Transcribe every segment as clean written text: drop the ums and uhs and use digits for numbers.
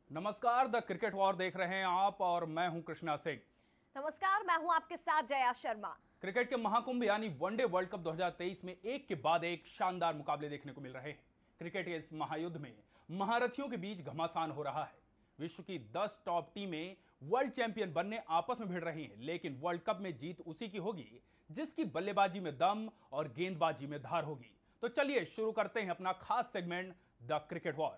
नमस्कार, the cricket war देख रहे हैं आप और मैं हूं कृष्णा सिंह। नमस्कार, मैं हूं आपके साथ जया शर्मा। क्रिकेट के महाकुंभ यानी वनडे वर्ल्ड कप 2023 में एक के बाद एक शानदार मुकाबले देखने को मिल रहे हैं। क्रिकेट के इस महायुद्ध में महारथियों के बीच घमासान हो रहा है। विश्व की 10 टॉप टीमें वर्ल्ड चैंपियन बनने आपस में भिड़ रही हैं, लेकिन वर्ल्ड कप में जीत उसी की होगी जिसकी बल्लेबाजी में दम और गेंदबाजी में धार होगी। तो चलिए शुरू करते हैं अपना खास सेगमेंट द क्रिकेट वॉर।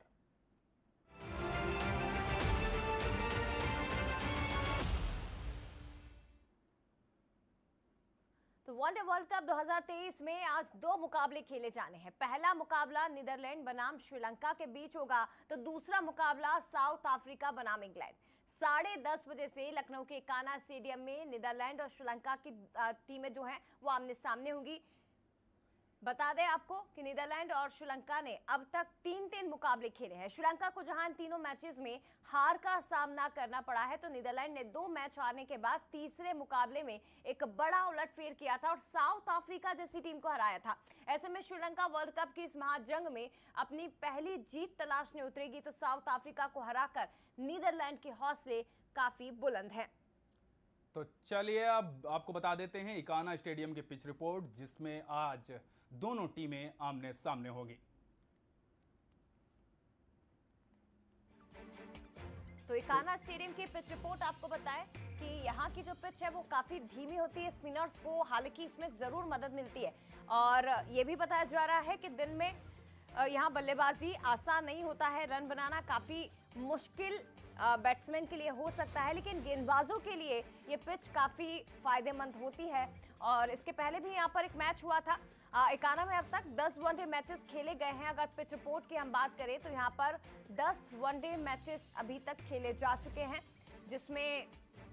तो वनडे वर्ल्ड कप 2023 में आज दो मुकाबले खेले जाने हैं। पहला मुकाबला नीदरलैंड बनाम श्रीलंका के बीच होगा, तो दूसरा मुकाबला साउथ अफ्रीका बनाम इंग्लैंड। 10:30 बजे से लखनऊ के इकाना स्टेडियम में नीदरलैंड और श्रीलंका की टीमें जो हैं वो आमने सामने होंगी। बता दें आपको कि नीदरलैंड और श्रीलंका ने अब तक 3-3 मुकाबले खेले हैं। श्रीलंका को जहां इन तीनों मैचेस में हार का सामना करना पड़ा है, तो नीदरलैंड ने 2 मैच हारने के बाद तीसरे मुकाबले में एक बड़ा उलटफेर किया था और साउथ अफ्रीका जैसी टीम को हराया था। ऐसे में श्रीलंका वर्ल्ड कप की इस महाजंग में अपनी पहली जीत तलाशने उतरेगी, तो साउथ अफ्रीका को हराकर नीदरलैंड के हौसले काफी बुलंद हैं। तो चलिए अब आपको बता देते हैं इकाना स्टेडियम की पिच रिपोर्ट, जिसमें आज दोनों टीमें आमने सामने होगी। तो इकाना स्टेडियम की पिच रिपोर्ट आपको बताएं कि यहाँ की जो पिच है वो काफी धीमी होती है स्पिनर्स को, हालांकि इसमें जरूर मदद मिलती है। और ये भी बताया जा रहा है कि दिन में यहाँ बल्लेबाजी आसान नहीं होता है, रन बनाना काफी मुश्किल बैट्समैन के लिए हो सकता है, लेकिन गेंदबाजों के लिए ये पिच काफी फायदेमंद होती है। और इसके पहले भी यहाँ पर एक मैच हुआ था। इकाना में अब तक 10 वनडे मैचेस खेले गए हैं। अगर पिच रिपोर्ट की हम बात करें तो यहाँ पर 10 वनडे मैचेस अभी तक खेले जा चुके हैं, जिसमें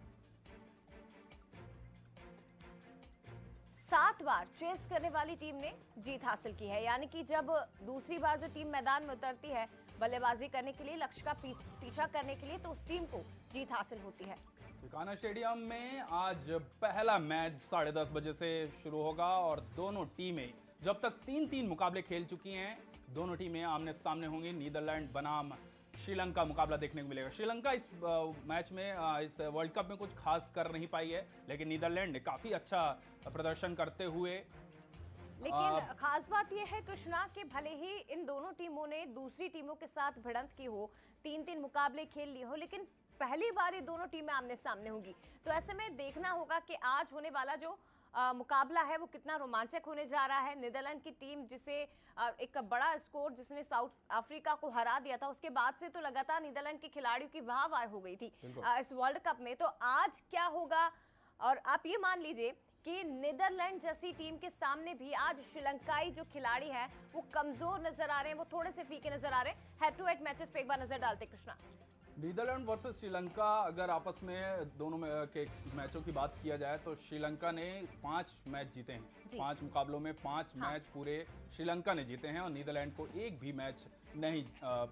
7 बार चेस करने वाली टीम ने जीत हासिल की है। यानी कि जब दूसरी बार जो टीम मैदान में उतरती है बल्लेबाजी करने के लिए, लक्ष्य का पीछा करने के लिए, तो उस टीम को जीत हासिल होती है। इकाना स्टेडियम में आज पहला मैच 10:30 बजे से शुरू होगा और दोनों टीमें जब तक 3-3 मुकाबले खेल चुकी हैं, दोनों टीमें आमने सामने होंगी। नीदरलैंड बनाम श्रीलंका मुकाबला देखने को मिलेगा। श्रीलंका इस मैच में इस वर्ल्ड कप में कुछ खास कर नहीं पाई है, लेकिन नीदरलैंड ने काफी अच्छा प्रदर्शन करते हुए। लेकिन खास बात यह है कृष्णा कि भले ही इन दोनों टीमों ने दूसरी टीमों के साथ भिड़ंत की हो, 3-3 मुकाबले खेल लिए हो, लेकिन पहली बार ये दोनों टीमें आमने सामने होंगी। तो ऐसे में देखना होगा कि आज होने वाला जो मुकाबला है वो कितना रोमांचक होने जा रहा है। नीदरलैंड की टीम जिसे एक बड़ा स्कोर जिसने साउथ अफ्रीका को हरा दिया था, उसके बाद से तो लगातार नीदरलैंड के खिलाड़ियों की वाह हो गई थी इस वर्ल्ड कप में। तो आज क्या होगा, और आप ये मान लीजिए कि नीदरलैंड जैसी टीम के सामने भी आज श्रीलंकाई जो खिलाड़ी हैं वो कमजोर नजर आ रहे हैं, वो थोड़े से फीके नजर आ रहे हैं। हेड टू हेड मैचेस पे एक बार नजर डालते कृष्णा। नीदरलैंड वर्सेस श्रीलंका, अगर आपस में दोनों के मैचों की बात किया जाए तो श्रीलंका ने 5 मैच जीते हैं। 5 मुकाबलों में 5 मैच पूरे श्रीलंका ने जीते हैं और नीदरलैंड को एक भी मैच नहीं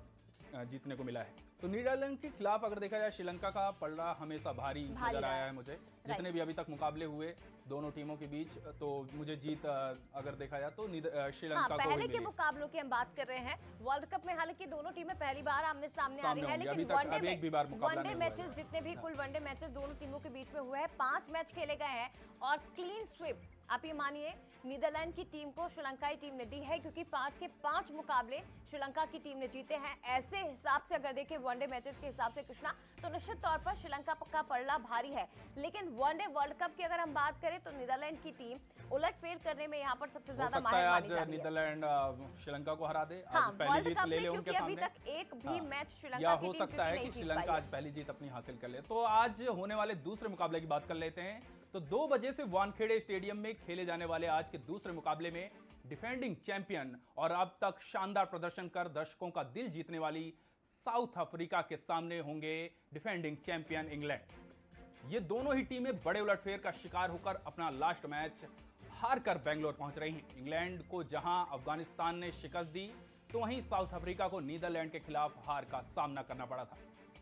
जीतने को मिला है। तो नीदरलैंड के खिलाफ अगर देखा जाए, श्रीलंका का पलड़ा हमेशा भारी नजर आया है मुझे। जितने भी अभी तक मुकाबले हुए दोनों टीमों के बीच, तो मुझे जीत अगर देखा जाए तो श्रीलंका को पहले के मुकाबलों की हम बात कर रहे हैं। वर्ल्ड कप में हालांकि दोनों टीमें पहली बार आमने सामने आ रही है, लेकिन वनडे मैचेस जितने भी कुल वनडे मैचेस दोनों टीमों के बीच में हुए हैं, 5 मैच खेले गए हैं और क्लीन स्वीप आप ये मानिए नीदरलैंड की टीम को श्रीलंकाई टीम ने दी है, क्योंकि 5 के 5 मुकाबले श्रीलंका की टीम ने जीते हैं। ऐसे हिसाब से अगर देखें वनडे मैचेस के हिसाब से कृष्णा, तो निश्चित तौर पर श्रीलंका का पलड़ा भारी है। लेकिन वनडे वर्ल्ड कप की अगर हम बात करें तो नीदरलैंड की टीम उलटफेर करने में यहाँ पर सबसे ज्यादा माहिर मानी जाती है। नीदरलैंड श्रीलंका को हरा दे, हाँ, पहली जीत ले ले उनके सामने। अभी तक एक भी मैच श्रीलंका की हो सकता है कि श्रीलंका आज पहली जीत अपनी हासिल कर ले। तो आज होने वाले दूसरे मुकाबले की बात कर लेते हैं। तो 2 बजे से वानखेड़े स्टेडियम में खेले जाने वाले आज के दूसरे मुकाबले में डिफेंडिंग चैंपियन और अब तक शानदार प्रदर्शन कर दर्शकों का दिल जीतने वाली साउथ अफ्रीका के सामने होंगे डिफेंडिंग चैंपियन इंग्लैंड। ये दोनों ही टीमें बड़े उलटफेर का शिकार होकर अपना लास्ट मैच हार कर बेंगलोर पहुंच रही हैं। इंग्लैंड को जहां अफगानिस्तान ने शिकस्त दी, तो वहीं साउथ अफ्रीका को नीदरलैंड के खिलाफ हार का सामना करना पड़ा था।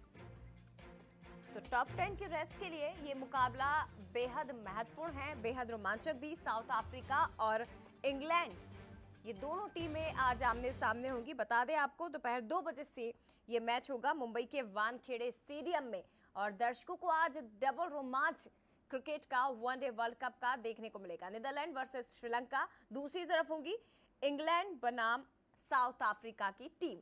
तो टॉप 10 की रेस के लिए ये मुकाबला बेहद महत्वपूर्ण है, बेहद रोमांचक भी। साउथ अफ्रीका और इंग्लैंड ये दोनों टीमें आज आमने सामने होंगी। बता दें आपको दोपहर 2 बजे से ये मैच होगा मुंबई के वानखेड़े स्टेडियम में और दर्शकों को आज डबल रोमांच क्रिकेट का वनडे वर्ल्ड कप का देखने को मिलेगा। नीदरलैंड वर्सेस श्रीलंका, दूसरी तरफ होंगी इंग्लैंड बनाम साउथ अफ्रीका की टीम।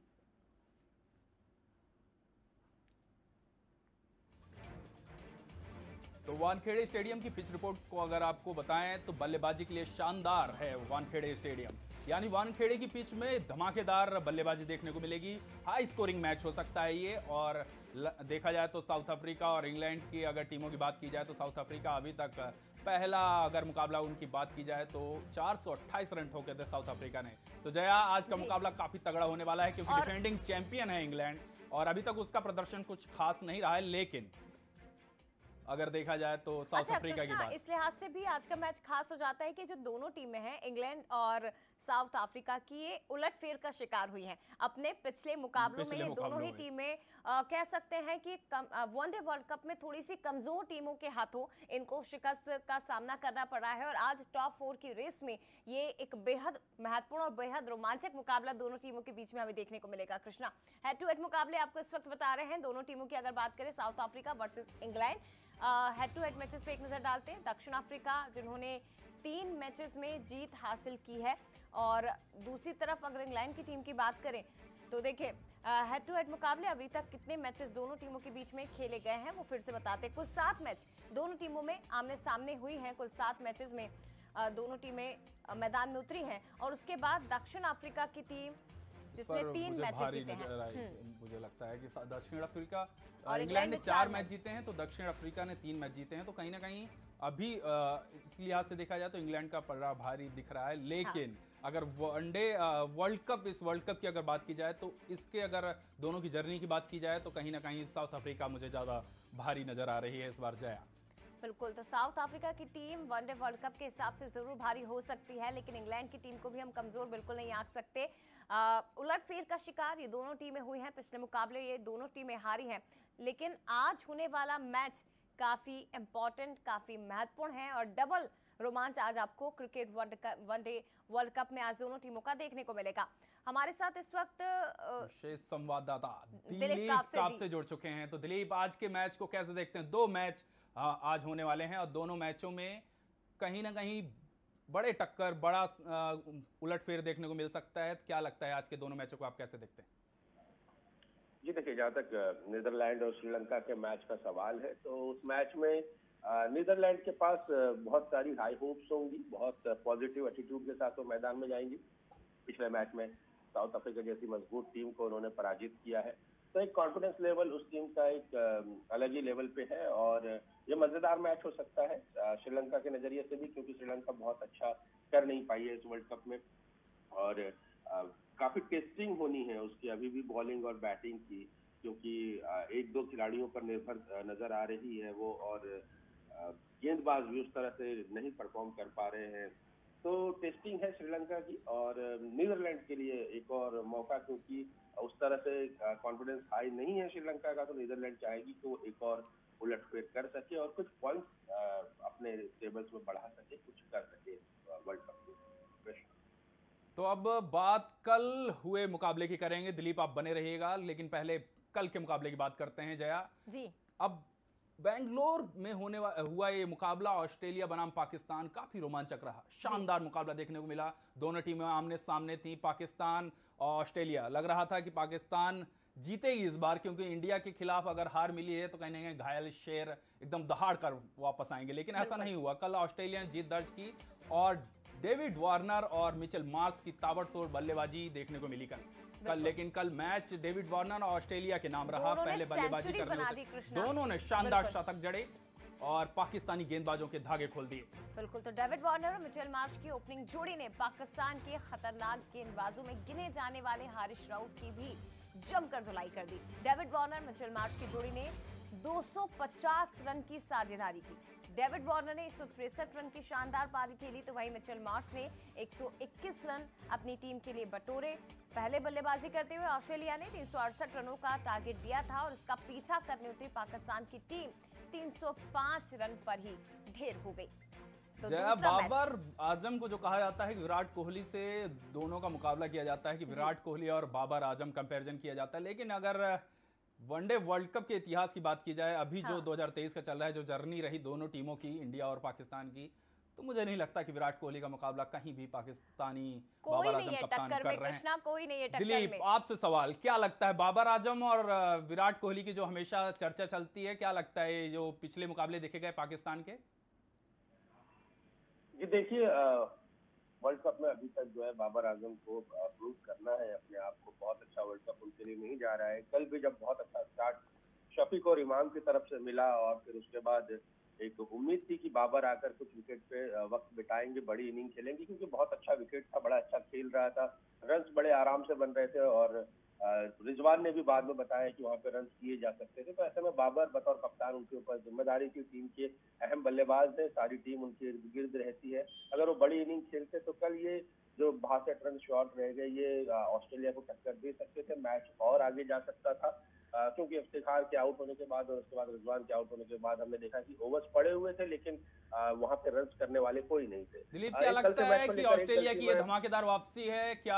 तो वानखेड़े स्टेडियम की पिच रिपोर्ट को अगर आपको बताएं तो बल्लेबाजी के लिए शानदार है वानखेड़े स्टेडियम। यानी वानखेड़े की पिच में धमाकेदार बल्लेबाजी देखने को मिलेगी। हाई स्कोरिंग मैच हो सकता है ये। और देखा जाए तो साउथ अफ्रीका और इंग्लैंड की अगर टीमों की बात की जाए तो साउथ अफ्रीका अभी तक पहला अगर मुकाबला उनकी बात की जाए तो 428 रन ठोके थे साउथ अफ्रीका ने। तो जया, आज का मुकाबला काफी तगड़ा होने वाला है क्योंकि डिफेंडिंग चैंपियन है इंग्लैंड और अभी तक उसका प्रदर्शन कुछ खास नहीं रहा है। लेकिन अगर देखा जाए तो साउथ अफ्रीका की बात, इस लिहाज से भी आज का मैच खास हो जाता है कि जो दोनों टीमें हैं इंग्लैंड और साउथ अफ्रीका की, ये उलटफेर का शिकार हुई हैं अपने पिछले मुकाबलों में। ये दोनों ही टीमें कह सकते हैं कि वनडे वर्ल्ड कप में थोड़ी सी कमजोर टीमों के हाथों इनको शिकस्त का सामना करना पड़ा है और आज टॉप 4 की रेस में ये एक बेहद महत्वपूर्ण और बेहद रोमांचक मुकाबला दोनों टीमों के बीच में हमें देखने को मिलेगा। कृष्णा, हेड टू हेड मुकाबले आपको इस वक्त बता रहे हैं दोनों टीमों की। अगर बात करें South Africa versus England, head to head matches पे एक नजर डालते हैं। दक्षिण अफ्रीका जिन्होंने 3 मैचेस में जीत हासिल की है और दूसरी तरफ अगर इंग्लैंड की टीम की बात करें तो देखिए हेड टू हेड मुकाबले अभी तक कितने मैचेस दोनों टीमों के बीच में खेले गए हैं वो फिर से बताते हैं। कुल 7 मैच दोनों टीमों में आमने सामने हुई हैं। कुल 7 मैचेस में दोनों टीमें मैदान में उतरी हैं और उसके बाद दक्षिण अफ्रीका की टीम जिसने 3 मैचेस जीते हैं। मुझे लगता है कि दक्षिण अफ्रीका और इंग्लैंड ने 4 मैच जीते हैं तो दक्षिण अफ्रीका ने 3 मैच जीते हैं। तो कहीं ना कहीं अभी इस लिहाज से देखा जाए तो इंग्लैंड का पलड़ा भारी दिख रहा है। लेकिन अगर वनडे वर्ल्ड कप, इस वर्ल्ड कप की अगर बात की जाए तो इसके अगर दोनों की जर्नी की बात की जाए तो कहीं ना कहीं साउथ अफ्रीका मुझे ज्यादा भारी नजर आ रही है इस बार। जया, बिल्कुल, तो साउथ अफ्रीका की टीम वनडे वर्ल्ड कप के हिसाब से जरूर भारी हो सकती है लेकिन इंग्लैंड की टीम को भी हम कमजोर बिल्कुल नहीं आंक सकते। उलटफेर का शिकार ये दोनों टीमें हुई हैं। पिछले मुकाबले ये दोनों टीमें हारी हैं लेकिन आज होने वाला मैच काफी इंपॉर्टेंट, काफी महत्वपूर्ण है और डबल रोमांच आज आपको क्रिकेट वनडे वर्ल्ड कप में आज दोनों टीमों का देखने को मिलेगा। हमारे साथ इस वक्त विशेष संवाददाता दिलीप काप से जुड़ चुके हैं। तो दिलीप, आज के मैच को कैसे देखते हैं? 2 मैच आज होने वाले हैं और दोनों मैचों में कहीं ना कहीं बड़े टक्कर, बड़ा उलटफेर देखने को मिल सकता है। क्या लगता है आज के दोनों मैचों को आप कैसे देखते हैं? जी देखिए, जहाँ तक नीदरलैंड और श्रीलंका के मैच का सवाल है तो उस मैच में नीदरलैंड के पास बहुत सारी हाई होप्स होंगी, बहुत पॉजिटिव एटीट्यूड के साथ वो मैदान में जाएंगी। पिछले मैच में साउथ अफ्रीका जैसी मजबूत टीम को उन्होंने पराजित किया है तो एक कॉन्फिडेंस लेवल उस टीम का एक अलग ही लेवल पे है और ये मजेदार मैच हो सकता है श्रीलंका के नजरिए से भी, क्योंकि श्रीलंका बहुत अच्छा कर नहीं पाई है इस वर्ल्ड कप में और काफी टेस्टिंग होनी है उसकी अभी भी बॉलिंग और बैटिंग की, क्योंकि 1-2 खिलाड़ियों पर निर्भर नजर आ रही है वो और गेंदबाज भी उस तरह से नहीं परफॉर्म कर पा रहे हैं। तो टेस्टिंग है श्रीलंका की और नीदरलैंड के लिए एक और मौका, क्योंकि उस तरह से कॉन्फिडेंस हाई नहीं है श्रीलंका का तो नीदरलैंड चाहेगी कि वो एक और उलटफेर कर सके और कुछ पॉइंट्स अपने टेबल्स में बढ़ा सके, कुछ कर सके वर्ल्ड कप में। तो अब बात कल हुए मुकाबले की करेंगे। दिलीप, आप बने रहिएगा लेकिन पहले कल के मुकाबले की बात करते हैं। जया जी, अब बेंगलोर में हुआ ये मुकाबला ऑस्ट्रेलिया बनाम पाकिस्तान काफी रोमांचक रहा। शानदार मुकाबला देखने को मिला। दोनों टीमें आमने सामने थी, पाकिस्तान और ऑस्ट्रेलिया। लग रहा था कि पाकिस्तान जीतेगी इस बार क्योंकि इंडिया के खिलाफ अगर हार मिली है तो कहीं ना कहीं घायल शेर एकदम दहाड़ कर वापस आएंगे, लेकिन ऐसा नहीं हुआ। कल ऑस्ट्रेलिया ने जीत दर्ज की और डेविड वार्नर और मिचेल मार्श की ताबड़तोड़ बल्लेबाजी देखने को मिली कल। लेकिन कल मैच डेविड वार्नर और ऑस्ट्रेलिया के नाम रहा। पहले बल्लेबाजी करने दोनों ने शानदार शतक जड़े और पाकिस्तानी गेंदबाजों के धागे खोल दिए। बिल्कुल, तो डेविड वार्नर और मिचेल मार्श की ओपनिंग जोड़ी ने पाकिस्तान के खतरनाक गेंदबाजों में गिने जाने वाले हारिस राउफ की भी जमकर धुलाई कर दी। डेविड वार्नर मिचेल मार्श की जोड़ी ने 250 रन की साझेदारी की। डेविड वार्नर ने 163 रन की शानदार पारी खेली तो वहीं मिचेल मार्श ने 121 रन अपनी टीम के लिए बटोरे। पहले बल्लेबाजी करते हुए ऑस्ट्रेलिया ने 368 रनों का टारगेट दिया था और इसका पीछा करने उतरी पाकिस्तान की टीम 305 रन पर ही ढेर हो गई। तो जया, दूसरा मैच बाबर आजम को जो कहा जाता है कि विराट कोहली से दोनों का मुकाबला किया जाता है कि विराट कोहली और बाबर आजम कंपैरिजन किया जाता है, लेकिन अगर वनडे वर्ल्ड कप के इतिहास की बात की जाए, अभी जो 2023 का चल रहा है, जो जर्नी रही दोनों टीमों की, इंडिया और पाकिस्तान की, तो मुझे नहीं लगता कि विराट कोहली का मुकाबला कहीं भी पाकिस्तानी बाबर आजम कप्तान कर रहे हैं। कोई नहीं है टक्कर दिलीप, में। आपसे सवाल, क्या लगता है बाबर आजम और विराट कोहली की जो हमेशा चर्चा चलती है, क्या लगता है जो पिछले मुकाबले देखे गए पाकिस्तान के? जी देखिए, वर्ल्ड कप में अभी तक जो है बाबर आजम को प्रूव करना है अपने आप को। बहुत अच्छा वर्ल्ड कप उनके लिए नहीं जा रहा है। कल भी जब बहुत अच्छा स्टार्ट शफीक और इमाम की तरफ से मिला और फिर उसके बाद एक उम्मीद थी कि बाबर आकर कुछ विकेट पे वक्त बिताएंगे, बड़ी इनिंग खेलेंगे, क्योंकि बहुत अच्छा विकेट था, बड़ा अच्छा खेल रहा था, रन्स बड़े आराम से बन रहे थे और रिजवान ने भी बाद में बताया कि वहां पे रन किए जा सकते थे। तो ऐसे में बाबर बतौर कप्तान उनके ऊपर जिम्मेदारी थी, टीम के अहम बल्लेबाज थे, सारी टीम उनके इर्द गिर्द रहती है। अगर वो बड़ी इनिंग खेलते तो कल ये जो 62 रन शॉर्ट रह गए, ये ऑस्ट्रेलिया को टक्कर दे सकते थे, मैच और आगे जा सकता था। क्योंकि इफ्तिखार के आउट होने के बाद और उसके बाद रिजवान के आउट होने के बाद हमने देखा कि ओवर्स पड़े हुए थे, लेकिन वहां पे रन करने वाले कोई नहीं थे। दिलीप, क्या लगता है कि ऑस्ट्रेलिया की ये धमाकेदार वापसी है? क्या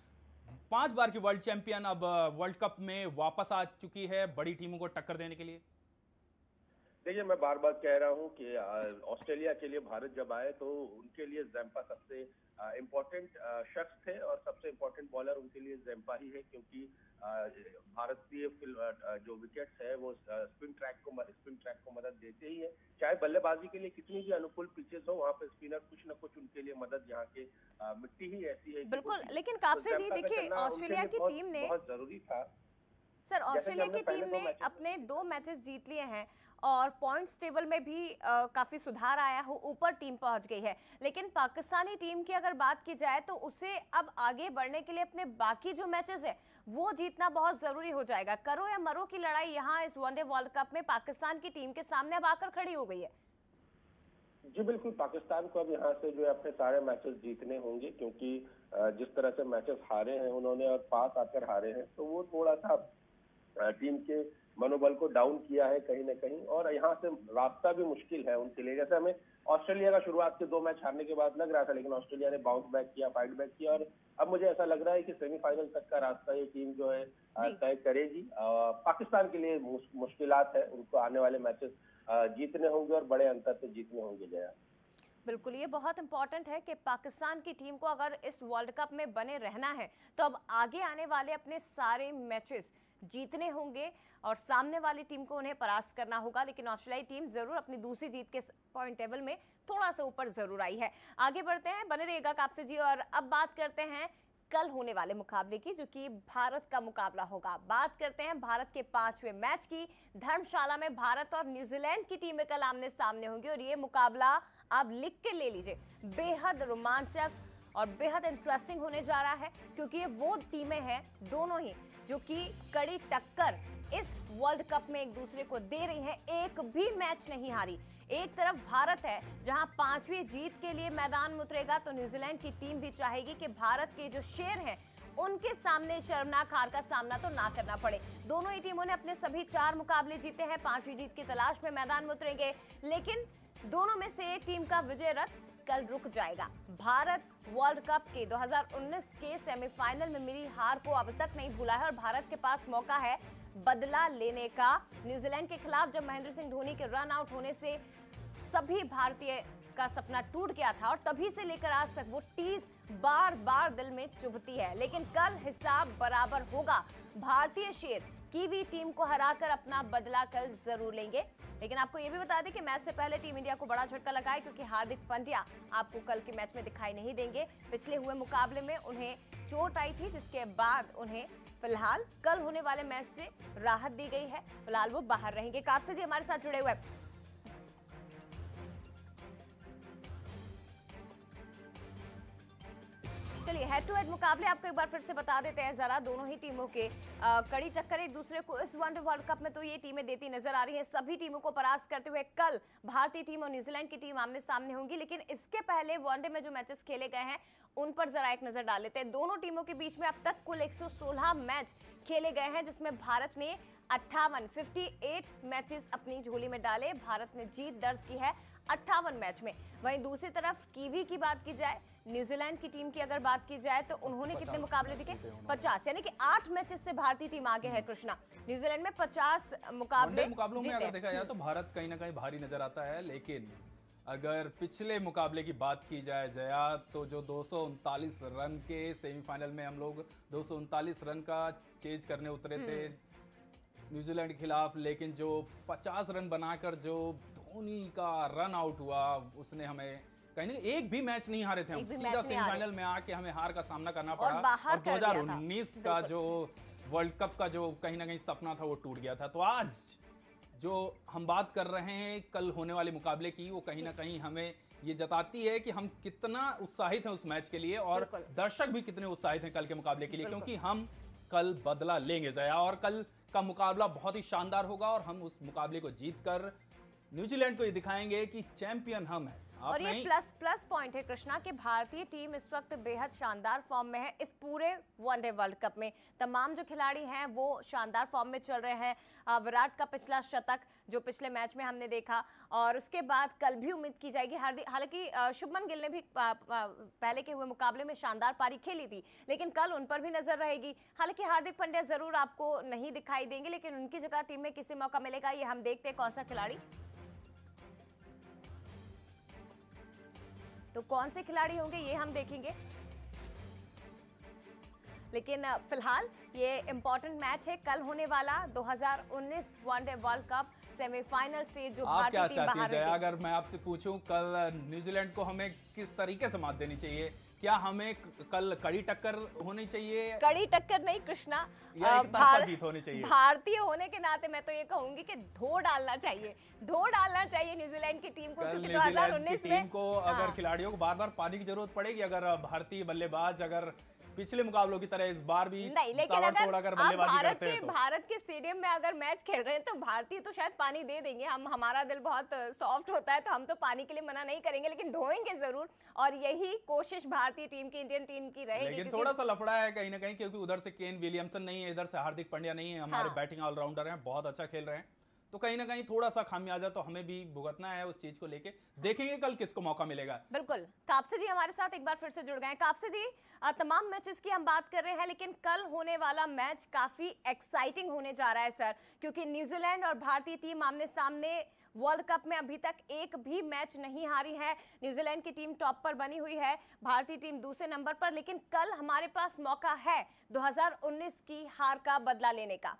5 बार की वर्ल्ड चैंपियन अब वर्ल्ड कप में वापस आ चुकी है बड़ी टीमों को टक्कर देने के लिए? देखिए, मैं बार बार कह रहा हूं कि ऑस्ट्रेलिया के लिए भारत जब आए तो उनके लिए जैम्पा सबसे इम्पोर्टेंट शख्स थे और सबसे इम्पोर्टेंट बॉलर उनके लिए जैम्पा ही है, क्योंकि भारतीय जो विकेट्स है वो स्पिन ट्रैक को मदद देते ही है। चाहे बल्लेबाजी के लिए कितनी भी अनुकूल पिचेस हो, वहाँ पे स्पिनर कुछ न कुछ उनके लिए मदद, यहाँ के मिट्टी ही ऐसी है। बिल्कुल, लेकिन कापसे जी देखिए, ऑस्ट्रेलिया की टीम ने बहुत जरूरी था सर, ऑस्ट्रेलिया की टीम ने अपने 2 मैचेस जीत लिए हैं और पॉइंट्स टेबल में भी काफी सुधार आया हो, ऊपर टीम पहुंच गई है। लेकिन पाकिस्तानी टीम की अगर बात की जाए तो उसे अब आगे बढ़ने के लिए अपने बाकी जो मैचेस है वो जीतना बहुत जरूरी हो जाएगा। करो या मरो की लड़ाई यहाँ इस वनडे वर्ल्ड कप में पाकिस्तान की टीम के सामने अब आकर खड़ी हो गई है। जी बिल्कुल, पाकिस्तान को अब यहाँ से जो है अपने सारे मैचेस जीतने होंगे, क्योंकि जिस तरह से मैचेस हारे हैं उन्होंने और पास आकर हारे हैं, तो वो थोड़ा सा टीम के मनोबल को डाउन किया है कहीं ना कहीं, और यहाँ से रास्ता भी मुश्किल है उनके लिए। जैसे हमें ऑस्ट्रेलिया का शुरुआत के 2 मैच हारने के बाद लग रहा था, लेकिन ऑस्ट्रेलिया ने बाउंस बैक किया, फाइट बैक किया, और अब मुझे ऐसा लग रहा है कि सेमीफाइनल तक का रास्ता ये टीम जो है तय करेगी। पाकिस्तान के लिए मुश्किलात है, उनको आने वाले मैचेस जीतने होंगे और बड़े अंतर से जीतने होंगे। जया, बिल्कुल, ये बहुत इंपॉर्टेंट है कि पाकिस्तान की टीम को अगर इस वर्ल्ड कप में बने रहना है तो अब आगे आने वाले अपने सारे मैचेस जीतने होंगे और सामने वाली टीम को उन्हें परास्त करना होगा। लेकिन ऑस्ट्रेलियाई टीम जरूर अपनी दूसरी जीत के पॉइंट टेबल में थोड़ा सा ऊपर जरूर आई है। आगे बढ़ते हैं, बने रहिएगा कापसे जी, और अब बात करते हैं कल होने वाले मुकाबले की, जो कि भारत का मुकाबला होगा। बात करते हैं भारत के 5वें मैच की। धर्मशाला में भारत और न्यूजीलैंड की टीमें कल आमने सामने होंगी और ये मुकाबला आप लिख के ले लीजिए, बेहद रोमांचक और बेहद इंटरेस्टिंग होने जा रहा है, क्योंकि ये वो टीमें हैं दोनों ही जो कि कड़ी टक्कर इस वर्ल्ड कप में एक दूसरे को दे रही हैं, एक भी मैच नहीं हारी। एक तरफ भारत है जहां 5वीं जीत के लिए मैदान में उतरेगा, तो न्यूजीलैंड की टीम भी चाहेगी कि भारत के जो शेर हैं उनके सामने शर्मनाक हार का सामना तो ना करना पड़े। दोनों ही टीमों ने अपने सभी 4 मुकाबले जीते हैं, 5वीं जीत की तलाश में मैदान में उतरेंगे, लेकिन दोनों में से एक टीम का विजय रथ कल रुक जाएगा। भारत वर्ल्ड कप के 2019 के सेमीफाइनल में मिली हार को अब तक नहीं भूला है और भारत के पास मौका है बदला लेने का। न्यूजीलैंड के खिलाफ जब महेंद्र सिंह धोनी के रन आउट होने से सभी भारतीय का सपना टूट गया था और तभी से लेकर आज तक वो टीस बार बार दिल में चुभती है, लेकिन कल हिसाब बराबर होगा। भारतीय शेर कीवी टीम को हराकर अपना बदला कल जरूर लेंगे। लेकिन आपको ये भी बता दें कि मैच से पहले टीम इंडिया को बड़ा झटका लगा है, क्योंकि हार्दिक पांड्या आपको कल के मैच में दिखाई नहीं देंगे। पिछले हुए मुकाबले में उन्हें चोट आई थी, जिसके बाद उन्हें फिलहाल कल होने वाले मैच से राहत दी गई है, फिलहाल वो बाहर रहेंगे। कापसे जी हमारे साथ जुड़े हुए हैं। चलिए, हेड टू हेड मुकाबले आपको एक बार फिर से बता देते हैं जरा। दोनों ही टीमों के कड़ी टक्कर एक दूसरे को इस वनडे वर्ल्ड कप में तो ये टीमें देती नजर आ रही हैं। सभी टीमों को परास्त करते हुए कल भारतीय टीम और न्यूजीलैंड की टीम आमने सामने होंगी, लेकिन इसके पहले वनडे में जो मैचेस खेले गए हैं उन पर जरा एक नजर डाल लेते हैं। दोनों टीमों के बीच में अब तक कुल 116 मैच खेले गए हैं, जिसमें भारत ने 58 मैचेस अपनी झोली में डाले। भारत ने जीत दर्ज की है 58 मैच में। वहीं दूसरी तरफ कीवी की बात की जाए, न्यूजीलैंड की टीम की अगर बात की जाए तो उन्होंने कितने मुकाबले दिखे? 50, यानी कि 8 मैचेस से भारतीय टीम आगे है कृष्णा। न्यूजीलैंड में 50 मुकाबलों में अगर देखा जाए तो भारत कहीं ना कहीं भारी नजर आता है, लेकिन अगर पिछले मुकाबले की बात की जाए जया, तो जो 239 रन के सेमीफाइनल में हम लोग 239 रन का चेज करने उतरे थे न्यूजीलैंड के खिलाफ, लेकिन जो 50 रन बनाकर जो धोनी का रन आउट हुआ, उसने हमें कहीं नहीं, एक भी मैच नहीं हारे थे हम, सीधा सेमीफाइनल में आके हमें हार का सामना करना पड़ा और 2019 का जो वर्ल्ड कप का जो कहीं ना कहीं सपना था वो टूट गया था। तो आज जो हम बात कर रहे हैं कल होने वाले मुकाबले की, वो कहीं ना कहीं हमें ये जताती है कि हम कितना उत्साहित हैं उस मैच के लिए और दर्शक भी कितने उत्साहित हैं कल के मुकाबले के लिए, क्योंकि हम कल बदला लेंगे जया, और कल का मुकाबला बहुत ही शानदार होगा और हम उस मुकाबले को जीतकर न्यूजीलैंड को ये दिखाएंगे कि चैंपियन हम हैं। और ये प्लस पॉइंट है कृष्णा कि भारतीय टीम इस वक्त बेहद शानदार फॉर्म में है। इस पूरे वनडे वर्ल्ड कप में तमाम जो खिलाड़ी हैं वो शानदार फॉर्म में चल रहे हैं। विराट का पिछला शतक जो पिछले मैच में हमने देखा, और उसके बाद कल भी उम्मीद की जाएगी, हालांकि शुभमन गिल ने भी पहले के हुए मुकाबले में शानदार पारी खेली थी, लेकिन कल उन पर भी नजर रहेगी। हालांकि हार्दिक पांड्या जरूर आपको नहीं दिखाई देंगे, लेकिन उनकी जगह टीम में किसी मौका मिलेगा, ये हम देखते हैं कौन सा खिलाड़ी, तो कौन से खिलाड़ी होंगे ये हम देखेंगे। लेकिन फिलहाल ये इंपॉर्टेंट मैच है कल होने वाला 2019 वनडे वर्ल्ड कप सेमीफाइनल से जो भारतीय टीम बाहर है। अगर मैं आपसे पूछूं कल न्यूजीलैंड को हमें किस तरीके से मात देनी चाहिए, क्या हमें कल कड़ी टक्कर होनी चाहिए? कड़ी टक्कर नहीं कृष्णा, जीत होनी चाहिए। भारतीय होने के नाते मैं तो ये कहूंगी कि धो डालना चाहिए न्यूजीलैंड की टीम को, क्योंकि 2019 में को अगर खिलाड़ियों को बार बार पानी की जरूरत पड़ेगी, अगर भारतीय बल्लेबाज अगर पिछले मुकाबलों की तरह इस बार भी नहीं, लेकिन अगर भारत के स्टेडियम में अगर मैच खेल रहे हैं तो भारतीय तो शायद पानी दे देंगे। हमारा दिल बहुत सॉफ्ट होता है तो हम तो पानी के लिए मना नहीं करेंगे, लेकिन धोएंगे जरूर, और यही कोशिश भारतीय टीम की, इंडियन टीम की रहेगी। लेकिन थोड़ा सा लफड़ा है कहीं ना कहीं, क्योंकि उधर से केन विलियमसन नहीं है, इधर से हार्दिक पांड्या नहीं है, हमारे बैटिंग ऑलराउंडर हैं, बहुत अच्छा खेल रहे हैं, तो कहीं ना कहीं थोड़ा सा खामियाजा तो हमें भी भुगतना है उस चीज को लेके। देखेंगे कल किसको मौका मिलेगा। बिल्कुल, कापसे जी हमारे साथ एक बार फिर से जुड़ गए हैं। कापसे जी, तमाम मैचेस की हम बात कर रहे हैं, लेकिन कल होने वाला मैच काफी एक्साइटिंग होने जा रहा है सर, क्योंकि न्यूजीलैंड और भारतीय टीम आमने सामने वर्ल्ड कप में अभी तक एक भी मैच नहीं हारी है। न्यूजीलैंड की टीम टॉप पर बनी हुई है, भारतीय टीम दूसरे नंबर पर, लेकिन कल हमारे पास मौका है 2019 की हार का बदला लेने का।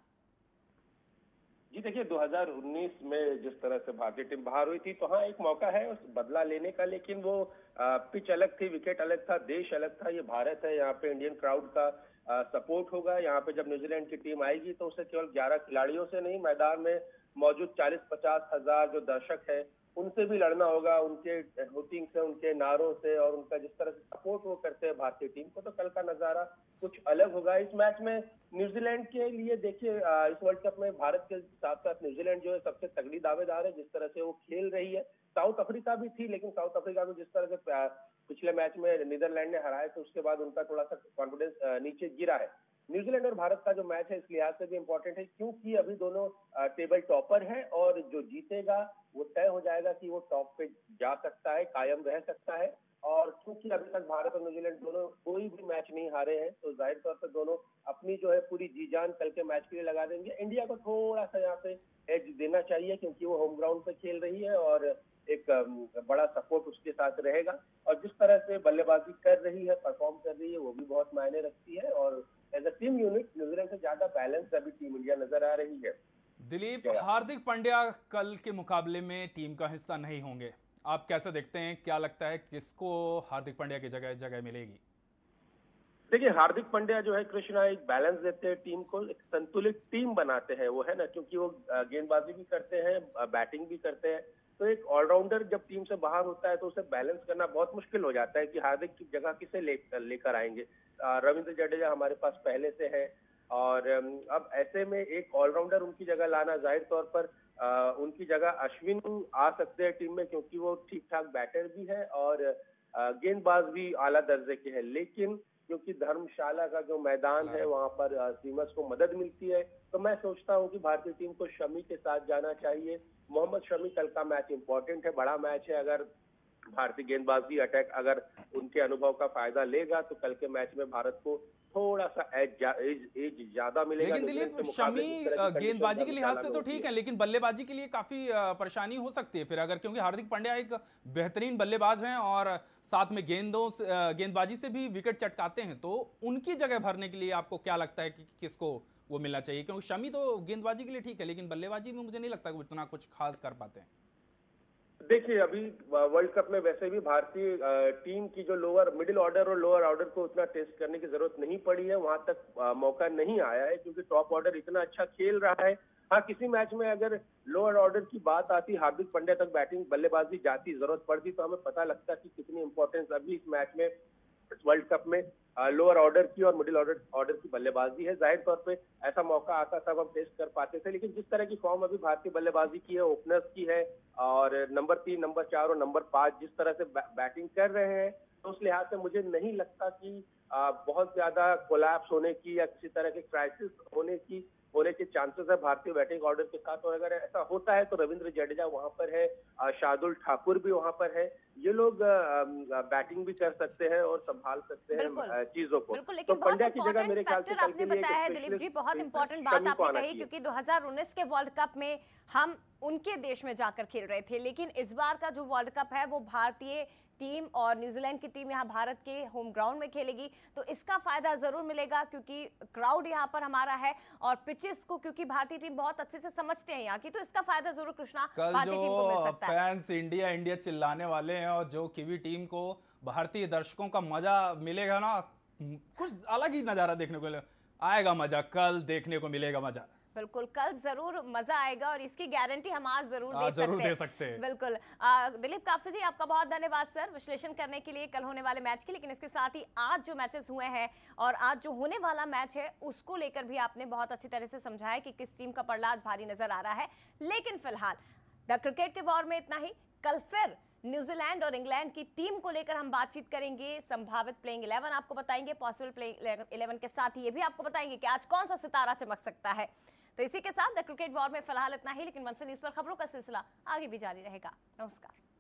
जी देखिए, 2019 में जिस तरह से भारतीय टीम बाहर हुई थी, तो हाँ एक मौका है उस बदला लेने का, लेकिन वो पिच अलग थी, विकेट अलग था, देश अलग था। ये भारत है, यहाँ पे इंडियन क्राउड का सपोर्ट होगा। यहाँ पे जब न्यूजीलैंड की टीम आएगी तो उसे केवल 11 खिलाड़ियों से नहीं, मैदान में मौजूद 40-50 हजार जो दर्शक है उनसे भी लड़ना होगा, उनके हुटिंग से, उनके नारों से, और उनका जिस तरह से सपोर्ट वो करते हैं भारतीय टीम को, तो कल का नजारा कुछ अलग होगा। इस मैच में न्यूजीलैंड के लिए देखिए, इस वर्ल्ड कप में भारत के साथ साथ न्यूजीलैंड जो है सबसे तगड़ी दावेदार है, जिस तरह से वो खेल रही है। साउथ अफ्रीका भी थी, लेकिन साउथ अफ्रीका में जिस तरह से पिछले मैच में नीदरलैंड ने हराया, तो उसके बाद उनका थोड़ा सा कॉन्फिडेंस नीचे गिरा है। न्यूजीलैंड और भारत का जो मैच है इस लिहाज से भी इम्पोर्टेंट है, क्योंकि अभी दोनों टेबल टॉपर है, और जो जीतेगा वो तय हो जाएगा कि वो टॉप पे जा सकता है, कायम रह सकता है। और क्योंकि अभी तक भारत और न्यूजीलैंड दोनों कोई भी मैच नहीं हारे हैं, तो जाहिर तौर पर दोनों अपनी जो है पूरी जी जान कल के मैच के लिए लगा देंगे। इंडिया को थोड़ा सा यहाँ पे एज देना चाहिए, क्योंकि वो होम ग्राउंड पे खेल रही है और एक बड़ा सपोर्ट उसके साथ रहेगा, और जिस तरह से बल्लेबाजी कर रही है, परफॉर्म कर रही है, वो भी बहुत मायने रखती है। और as a team unit New Zealand से ज्यादा बैलेंस अभी टीम इंडिया नजर आ रही है। दिलीप, हार्दिक पांड्या कल के मुकाबले में टीम का हिस्सा नहीं होंगे, आप कैसे देखते हैं? क्या लगता है किसको हार्दिक पांड्या की जगह मिलेगी? देखिए, हार्दिक पांड्या जो है कृष्णा एक बैलेंस देते हैं टीम को, एक संतुलित टीम बनाते हैं वो, है ना, क्योंकि वो गेंदबाजी भी करते हैं, बैटिंग भी करते हैं। तो एक ऑलराउंडर जब टीम से बाहर होता है तो उसे बैलेंस करना बहुत मुश्किल हो जाता है कि हार्दिक की जगह किसे लेकर आएंगे। रविंद्र जडेजा हमारे पास पहले से है, और अब ऐसे में एक ऑलराउंडर उनकी जगह लाना, जाहिर तौर पर उनकी जगह अश्विन आ सकते हैं टीम में, क्योंकि वो ठीक ठाक बैटर भी है और गेंदबाज भी आला दर्जे के हैं। लेकिन क्योंकि धर्मशाला का जो मैदान है वहां पर सीमस को मदद मिलती है, तो मैं सोचता हूं कि भारतीय टीम को शमी के साथ जाना चाहिए। मोहम्मद शमी, कल का मैच इंपॉर्टेंट है, बड़ा मैच है। अगर भारतीय गेंदबाजी अटैक अगर उनके अनुभव का फायदा लेगा तो कल के मैच में भारत को थोड़ा सा एज ज्यादा मिलेगा। लेकिन दिलीप, शमी गेंदबाजी के लिहाज से तो ठीक है, लेकिन बल्लेबाजी के लिए काफी परेशानी हो सकती है फिर, अगर, क्योंकि हार्दिक पांड्या एक बेहतरीन बल्लेबाज हैं और साथ में गेंदबाजी से भी विकेट चटकाते हैं, तो उनकी जगह भरने के लिए आपको क्या लगता है कि किसको वो मिलना चाहिए? क्योंकि शमी तो गेंदबाजी के लिए ठीक है, लेकिन बल्लेबाजी में मुझे नहीं लगता कि वो इतना कुछ खास कर पाते हैं। देखिए, अभी वर्ल्ड कप में वैसे भी भारतीय टीम की जो मिडिल ऑर्डर और लोअर ऑर्डर को उतना टेस्ट करने की जरूरत नहीं पड़ी है, वहां तक मौका नहीं आया है क्योंकि टॉप ऑर्डर इतना अच्छा खेल रहा है। हाँ, किसी मैच में अगर लोअर ऑर्डर की बात आती, हार्दिक पांड्या तक बैटिंग बल्लेबाजी जाती, जरूरत पड़ती, तो हमें पता लगता कि कितनी इंपॉर्टेंस अभी इस मैच में, इस वर्ल्ड कप में लोअर ऑर्डर की और मिडिल ऑर्डर की बल्लेबाजी है। जाहिर तौर पे ऐसा मौका आता तब हम टेस्ट कर पाते थे, लेकिन जिस तरह की फॉर्म अभी भारतीय बल्लेबाजी की है, ओपनर्स की है, और नंबर 3, नंबर 4 और नंबर 5 जिस तरह से बैटिंग कर रहे हैं, तो उस लिहाज से मुझे नहीं लगता कि बहुत ज्यादा कोलैप्स होने की या किसी तरह के क्राइसिस होने के चांसेस है भारतीय बैटिंग ऑर्डर के साथ। और अगर ऐसा होता है तो रविंद्र जडेजा वहां पर है, शार्दुल ठाकुर भी वहां पर है, ये लोग बैटिंग भी कर सकते हैं और संभाल सकते हैं चीजों को। बिल्कुल, लेकिन तो पंड्या की जगह मेरे ख्याल से आपने बताया है दिलीप जी, बहुत इंपॉर्टेंट बात आपने कही, क्योंकि 2019 के वर्ल्ड कप में हम उनके देश में जाकर खेल रहे थे, लेकिन इस बार का जो वर्ल्ड कप है वो भारतीय टीम और न्यूजीलैंड की टीम यहाँ भारत के होम ग्राउंड में खेलेगी, तो इसका फायदा जरूर मिलेगा क्योंकि क्राउड यहाँ पर हमारा है और पिचेस को क्योंकि भारतीय टीम बहुत अच्छे से समझते हैं यहाँ की, तो इसका फायदा जरूर कृष्णा भारतीय टीम को मिल सकता है। फैंस इंडिया इंडिया चिल्लाने वाले हैं और जो कीवी टीम को भारतीय दर्शकों का मजा मिलेगा ना, कुछ अलग ही नजारा देखने को आएगा, मजा कल देखने को मिलेगा मजा। बिल्कुल, कल जरूर मजा आएगा और इसकी गारंटी हम आज जरूर दे सकते हैं। बिल्कुल दिलीप कापसे जी, आपका बहुत धन्यवाद सर विश्लेषण करने के लिए कल होने वाले मैच के, लेकिन इसके साथ ही आज जो मैचेस हुए हैं और आज जो होने वाला मैच है उसको लेकर भी आपने बहुत अच्छी तरह से समझाया कि किस टीम का पड़ला आज भारी नजर आ रहा है। लेकिन फिलहाल द क्रिकेट के वॉर में इतना ही। कल फिर न्यूजीलैंड और इंग्लैंड की टीम को लेकर हम बातचीत करेंगे, संभावित प्लेइंग 11 आपको बताएंगे, पॉसिबल प्लेइंग 11 के साथ ही ये भी आपको बताएंगे कि आज कौन सा सितारा चमक सकता है। तो इसी के साथ द क्रिकेट वॉर में फिलहाल इतना ही, लेकिन मनसे न्यूज पर खबरों का सिलसिला आगे भी जारी रहेगा। नमस्कार।